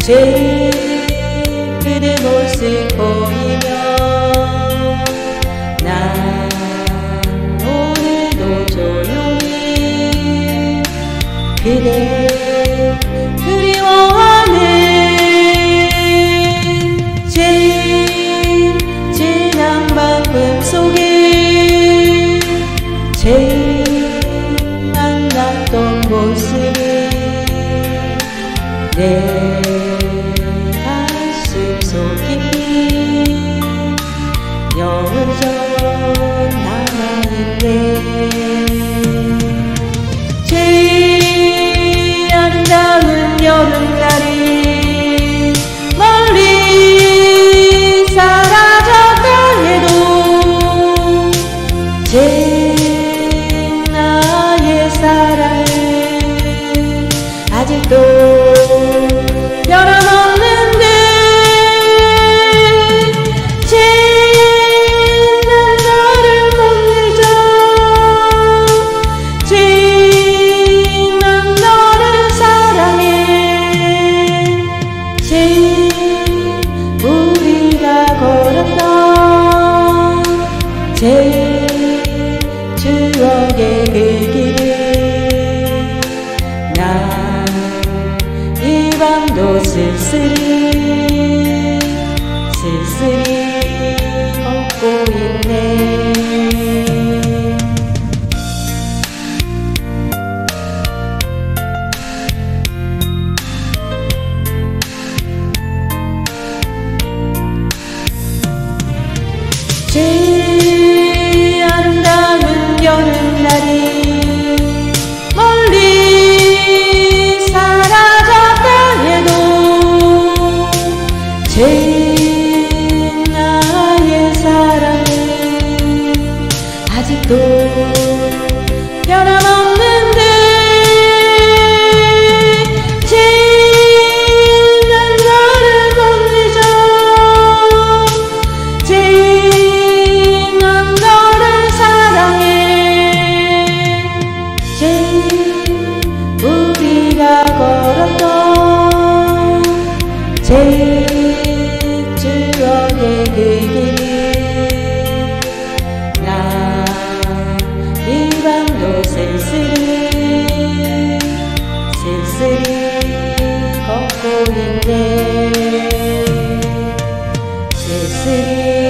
제일 그대 모습 보이면 난 오늘도 조용히 그대 그리워하네. 제일 진한 방금 속에 제일 만났던 모습이 내 가슴 속 깊이 영원히 남아있네. 제일 아름다운 여름날이 멀리 사라졌다 해도 제일 나의 사랑은 아직도 변함없는데 제일 난 너를 못 잊어. 제일 난 너를 사랑해. 제일 우리가 걸었던 제일 추억의 그 길을 난 이 밤도 쓸쓸히 걷고 있네. 제일 아름다운 여름날이 멀리 사라졌다 해도 제일 나의 사랑은 아직도 변함없는데 제일 난 너를 못 잊어. 제일 난 너를 사랑해. 제일 우리가 걸었던 제일 추억의 그 길을 난 이 밤도 쓸쓸히 걷고 있네. 쓸쓸히